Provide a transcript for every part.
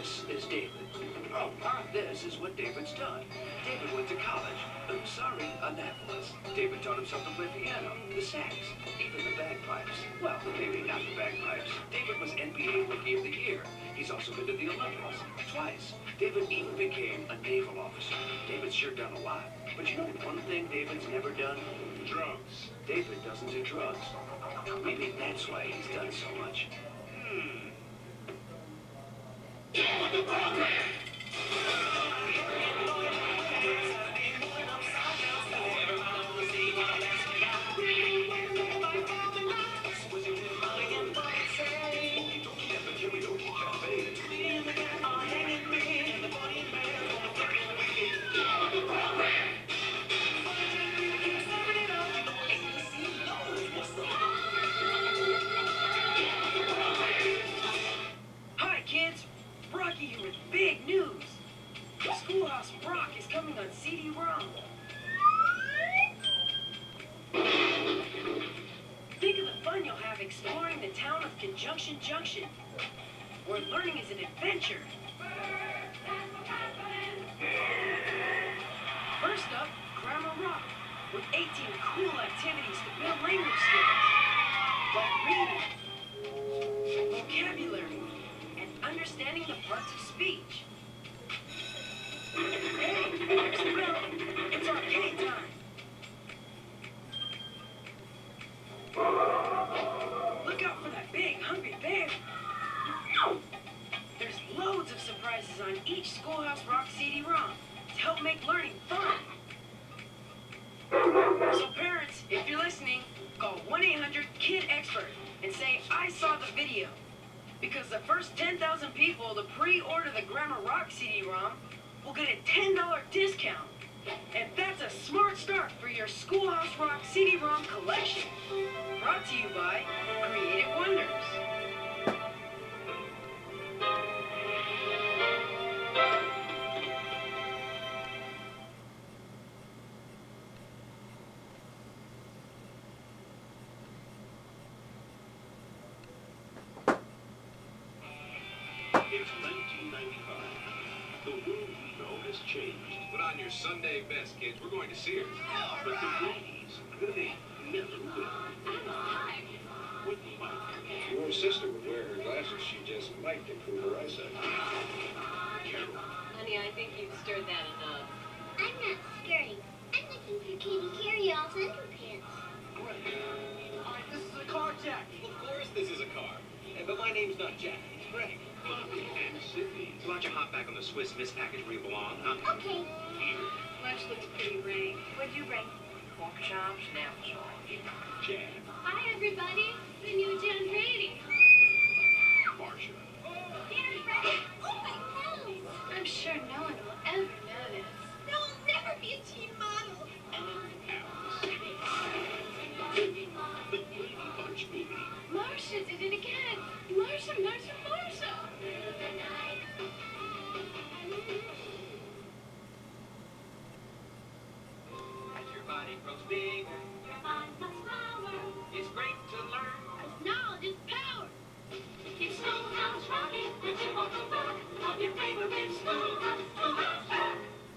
This is David. Oh, this is what David's done. David went to college. Sorry, Annapolis. David taught himself to play piano, the sax, even the bagpipes. Well, maybe not the bagpipes. David was NBA Rookie of the Year. He's also been to the Olympics twice. David even became a naval officer. David's sure done a lot. But you know one thing David's never done? Drugs. David doesn't do drugs. Maybe that's why he's done so much. Big news! Schoolhouse Rock is coming on CD-ROM. Think of the fun you'll have exploring the town of Conjunction Junction, where learning is an adventure. First up, Grammar Rock, with 18 cool activities to build language skills, like reading, vocabulary, and understanding the parts of speech. Hey, there's the bell. It's arcade time. Look out for that big, hungry bear. There's loads of surprises on each Schoolhouse Rock CD-ROM to help make learning fun. So parents, if you're listening, call 1-800-KID-EXPERT and say, I saw the video. Because the first 10,000 people to pre-order the Grammar Rock CD-ROM will get a $10 discount. And that's a smart start for your Schoolhouse Rock CD-ROM collection. Brought to you by Creative Wonders. It's 1995. The world we know has changed. Put on your Sunday best, kids. We're going to Sears. But the Bradys, they never will. Wouldn't like If your sister would wear her glasses, she just might improve her eyesight. Carol. Honey, I think you've stirred that enough. I'm not stirring. I'm looking for Katie Carryall's underpants. Alright, this is a car, Jack. Of course this is a car. But my name's not Jack. It's Greg. Bobby and Sydney. Why don't you hop back on the Swiss Miss package where you belong, huh? Okay. Lunch looks pretty rank. What'd you bring? Pork chops and applesauce. Jan. Hi, everybody. The new Jan Brady. Marcia. Jan Brady. Oh, my nose. I'm sure no one will ever notice. There'll never be a teen model. And Alice. The Brady Bunch movie. Marcia did it again. Marcia, Marcia, Marcia. As your body grows bigger, Your mind must flower. it's great to learn. 'Cause knowledge is power. It's Schoolhouse Rocking. The tip of the back of your favorite schoolhouse. Schoolhouse Rock.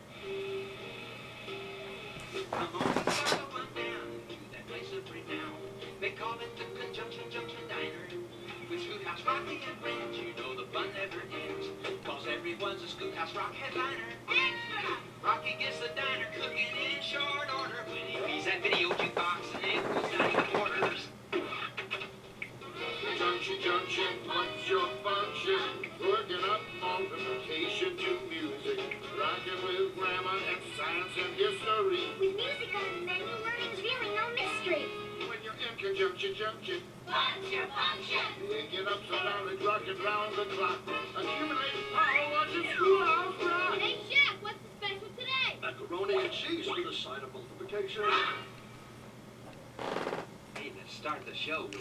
Come on, settle on down to that place of renown. They call it the Conjunction Junction Diner. With Schoolhouse Rocky and friends, you know the fun never ends. 'Cause everyone's a Schoolhouse Rock headliner. Extra. Rocky gets the diner cooking in short order when he reads that video jukebox and it goes down to quarters. Junction, junction, what's your function? Working up multiplication to music. Rocking with grammar and science and history. With music on the menu, learning's really no mystery. When you're in conjunction, junction, What's your function? picking up some knowledge, rocking round the clock. Accumulate power, watching Schoolhouse Rock. Hey, Chef, what's the special today? Macaroni and cheese with a side of multiplication. Hey, let's start the show with